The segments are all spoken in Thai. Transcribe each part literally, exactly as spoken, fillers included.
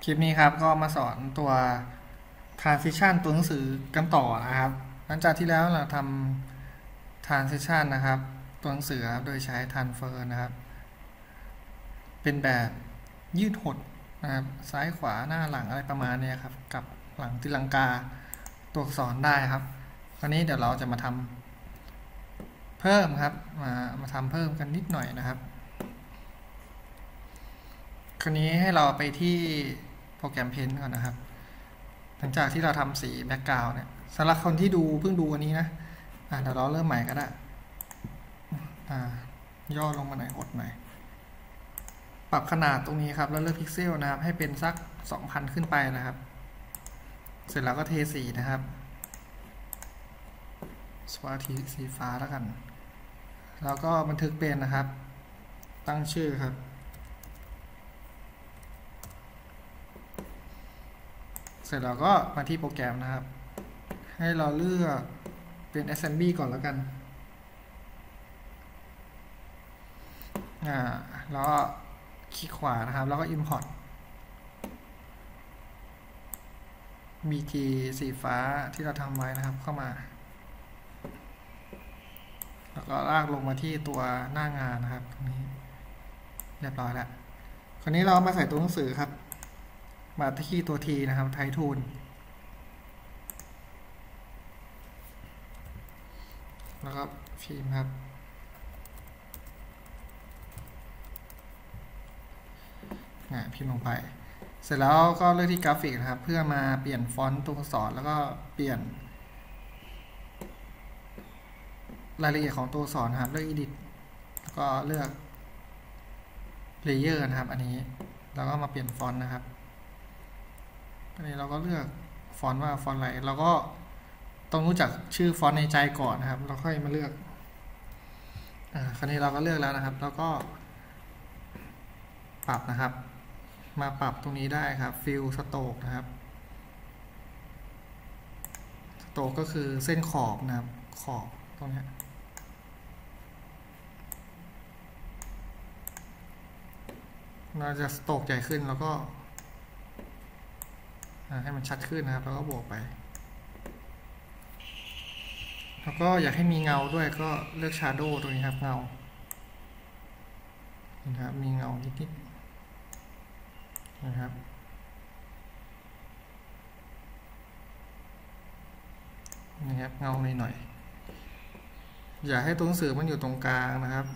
คลิปนี้ครับก็มาสอนตัว transition ตัวหนังสือกันต่อนะครับหลังจากที่แล้วเราทำ transition นะครับตัวหนังสือโดยใช้ transfer นะครับเป็นแบบยืดหดนะครับซ้ายขวาหน้าหลังอะไรประมาณนี้ครับกับหลังตีลังกาตัวอักษรได้ครับคราวนี้เดี๋ยวเราจะมาทำเพิ่มครับมามาทำเพิ่มกันนิดหน่อยนะครับคราวนี้ให้เราไปที่โปรแกรม Paint ก่อนนะครับหลังจากที่เราทำสีแบ็กกราวด์เนี่ยสำหรับคนที่ดูเพิ่งดูอันนี้นะอ่ะเดี๋ยวเราเริ่มใหม่ก็ได้อ่าย่อลงมาหน่อยหดหน่อยปรับขนาดตรงนี้ครับแล้วเลือกพิกเซลนะครับให้เป็นสัก สองพัน ขึ้นไปนะครับเสร็จแล้วก็เทสีนะครับสวาทีสีฟ้าแล้วกันแล้วก็บันทึกเป็นนะครับตั้งชื่อครับเสร็จแล้วก็มาที่โปรแกรมนะครับให้เราเลือกเป็น Assembly ก่อนแล้วกันอ่าแล้วก็คลิกขวานะครับแล้วก็ Import บี จี สีฟ้าที่เราทำไว้นะครับเข้ามาแล้วก็ลากลงมาที่ตัวหน้างานนะครับตรงนี้เรียบร้อยแล้วคราวนี้เรามาใส่ตัวหนังสือครับมาที่ตัว T นะครับไททูลแล้วก็ฟิล์มครับพิมพ์ลงไปเสร็จแล้วก็เลือกที่กราฟิกนะครับเพื่อมาเปลี่ยนฟอนต์ตัวอักษรแล้วก็เปลี่ยนรายละเอียดของตัวอักษรนะครับเลือก Edit แล้วก็เลือก Layer นะครับอันนี้แล้วก็มาเปลี่ยนฟอนต์นะครับอันนี้เราก็เลือกฟอนต์ว่าฟอนต์อะไรเราก็ต้องรู้จักชื่อฟอนต์ในใจก่อนนะครับเราค่อยมาเลือกอ่าคราวนี้เราก็เลือกแล้วนะครับแล้วก็ปรับนะครับมาปรับตรงนี้ได้ครับ Fill Stroke นะครับสโตรกก็คือเส้นขอบนะครับขอบตรงนี้เราจะสโตรกใหญ่ขึ้นแล้วก็ให้มันชัดขึ้นนะครับแล้วก็บวกไปแล้วก็อยากให้มีเงาด้วยก็เลือก Shadow ตรงนี้ครับเงานะครับมีเงานิดๆนะครับนี่ครับเงาหน่อยๆอยากให้ตัวหนังสือมันอยู่ตรงกลางนะครับ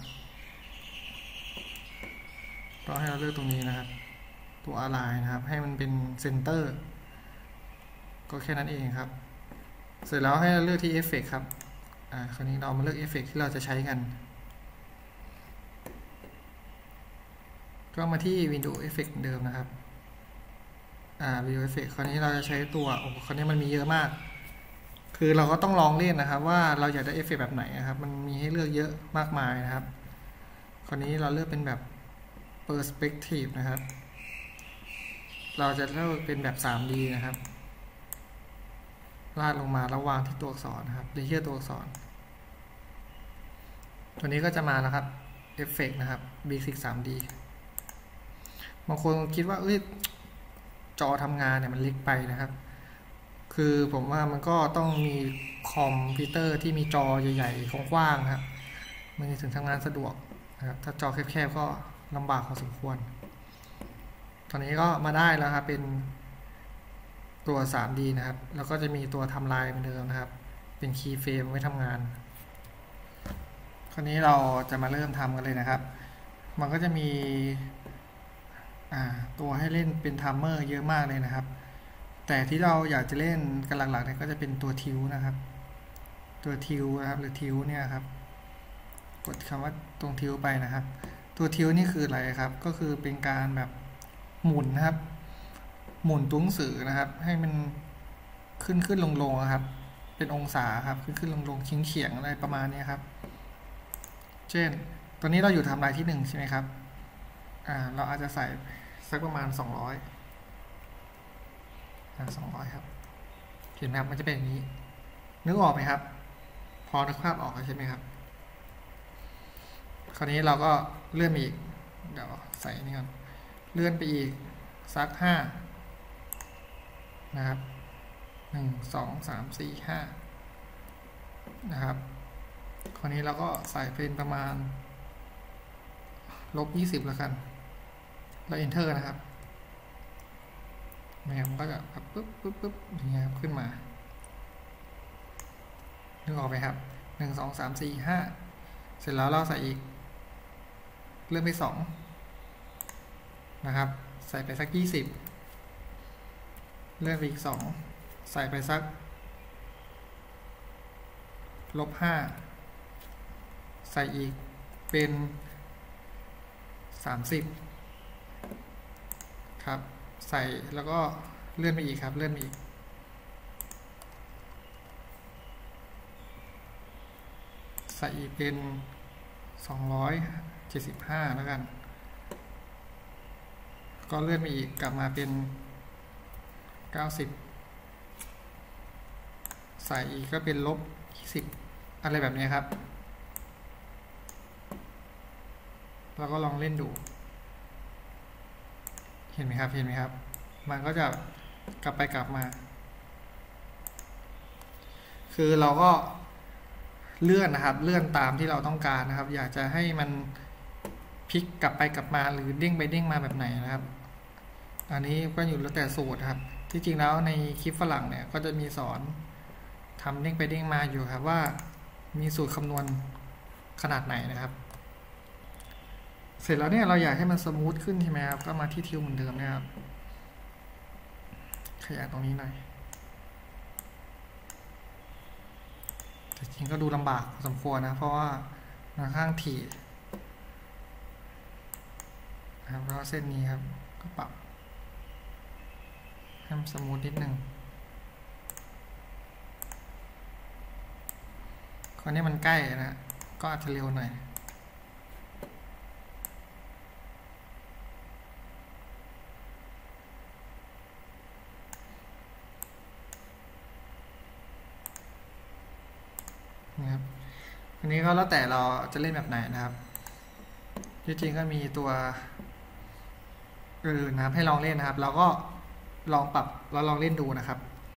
ก็ให้เราเลือกตรงนี้นะครับตัวอะไรนะครับให้มันเป็นเซนเตอร์ก็แค่นั้นเองครับเสร็จแล้วให้เราเลือกที่เอฟเฟกต์ครับอ่าคราวนี้เรามาเลือกเอฟเฟกต์ที่เราจะใช้กันก็มาที่ Window Effect เดิมนะครับอ่า Window Effect คราวนี้เราจะใช้ตัวโอ้คราวนี้มันมีเยอะมากคือเราก็ต้องลองเล่นนะครับว่าเราอยากได้เอฟเฟกต์แบบไหนนะครับมันมีให้เลือกเยอะมากมายนะครับคราวนี้เราเลือกเป็นแบบ Perspective นะครับเราจะเลือกเป็นแบบ ทรีดี นะครับลาดลงมาแล้ววางที่ตัวอักษรนะครับเลเยอร์ตัวอักษรตัวนี้ก็จะมาแล้วครับเอฟเฟกต์นะครับ Basic ทรีดี บางคนคิดว่าเอ้ยจอทำงานเนี่ยมันเล็กไปนะครับคือผมว่ามันก็ต้องมีคอมพิวเตอร์ที่มีจอใหญ่ๆกว้างๆนะครับมันจะถึงทำงานสะดวกนะครับถ้าจอแคบๆก็ลำบากพอสมควรตอนนี้ก็มาได้แล้วครับเป็นตัว ทรีดี นะครับแล้วก็จะมีตัวทำลายเหมือนเดิมนะครับเป็นคีย์เฟรมไว้ทำงานคราวนี้เราจะมาเริ่มทำกันเลยนะครับมันก็จะมีตัวให้เล่นเป็นทัมเมอร์เยอะมากเลยนะครับแต่ที่เราอยากจะเล่นกันหลักๆเนี่ยก็จะเป็นตัวทิวนะครับตัวทิวนะครับหรือทิวเนี่ยครับกดคำว่าตรงทิวไปนะครับตัวทิวนี่คืออะไรครับก็คือเป็นการแบบหมุนนะครับหมุนตัวหนังสือนะครับให้มันขึ้นขึ้นลงลงครับเป็นองศาครับขึ้นขึ้นลงลงเฉียงเฉียงอะไรประมาณนี้ครับเช่นตัวนี้เราอยู่ทำลายที่หนึ่งใช่ไหมครับอ่าเราอาจจะใส่สักประมาณสองร้อยอ่าสองร้อยครับเห็นไหมครับมันจะเป็นอย่างนี้นึกออกไหมครับพอนึกภาพออกใช่ไหมครับคราวนี้เราก็เลื่อนไปอีกเดี๋ยวใส่นี่ก่อนเลื่อนไปอีกสักห้านะครับหนึ่งสองสามสี่ห้านะครับคราวนี้เราก็ใส่เป็นประมาณลบยี่สิบแล้วกันแล้ว enter นะครับแมวมันก็จะปึ๊บปึ๊บปึ๊บอย่างเงี้ยขึ้นมานึกออกไหมครับหนึ่งสองสามสี่ห้าเสร็จแล้วเราใส่อีกเลื่อนไปสองนะครับใส่ไปสักยี่สิบเลื่อนไปอีกสองใส่ไปสักลบห้าใส่อีกเป็นสามสิบครับใส่แล้วก็เลื่อนไปอีกครับเลื่อนไปอีกใส่อีกเป็นสองร้อยเจ็ดสิบห้าแล้วกันก็เลื่อนไปอีกกลับมาเป็นเก้าสิบใส่อีกก็เป็นลบยี่สิบอะไรแบบนี้ครับเราก็ลองเล่นดูเห็นไหมครับเห็นไหมครับมันก็จะกลับไปกลับมาคือเราก็เลื่อนนะครับเลื่อนตามที่เราต้องการนะครับอยากจะให้มันพลิกกลับไปกลับมาหรือเด้งไปเด้งมาแบบไหนนะครับอันนี้ก็อยู่แล้วแต่สูตรครับที่จริงแล้วในคลิปฝรั่งเนี่ยก็จะมีสอนทำเด้งไปเด้งมาอยู่ครับว่ามีสูตรคำนวณขนาดไหนนะครับเสร็จแล้วเนี่ยเราอยากให้มันสมูทขึ้นใช่ไหมครับก็มาที่ทิวเหมือนเดิมนะครับขยายตรงนี้หน่อยแต่จริงก็ดูลำบากพอสมควรนะเพราะว่าค่อนข้างถี่นะครับแล้วเส้นนี้ครับก็ปรับให้มันสมูทนิดนึงคราวนี้มันใกล้นะก็อาจจะเร็วหน่อยนะครับอันนี้ก็แล้วแต่เราจะเล่นแบบไหนนะครับจริงๆก็มีตัวอื่นนะครับให้ลองเล่นนะครับเราก็ลองปรับแล้วลองเล่นดูนะครับ